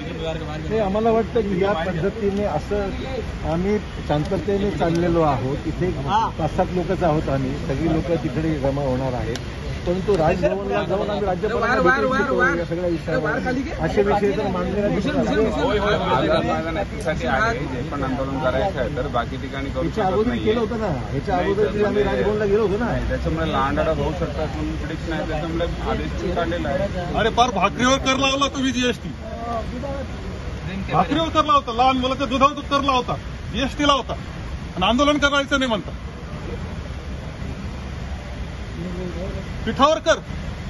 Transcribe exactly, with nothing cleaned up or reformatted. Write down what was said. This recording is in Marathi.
हे आम्हाला वाटतं की या पद्धतीने असं आम्ही शांततेने चाललेलो आहोत. इथे पाच सात लोकच आहोत आम्ही, सगळी लोक तिकडे जमा होणार आहेत. परंतु राजभवनला जाऊन आम्ही राज्यपालांना सगळ्या विषयावर असे विषय तर मांडलेला पण आंदोलन करायचं आहे तर बाकी ठिकाणी ह्याच्या अगोदर केलं होतं ना. ह्याच्या अगोदर आम्ही राजभवनला गेलो होतो ना. त्याच्यामुळे लहानडाडा होऊ शकतात म्हणून प्रिडिक्शन आहे. त्याच्यामुळे आदेश काढलेला आहे. अरे पार भाकरीवर कर लावला तुम्ही जीएसटी. भाकरीवर कर लावता, लहान मुलाच्या दुधावर कर लावता, जीएसटी लावता आणि आंदोलन करायचं नाही म्हणता. पिठावर कर.